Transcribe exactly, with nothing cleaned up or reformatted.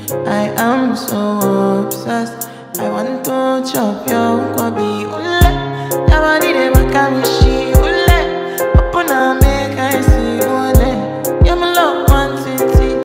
I am so obsessed. I want to chop your kwabi. Ule, your body dey make me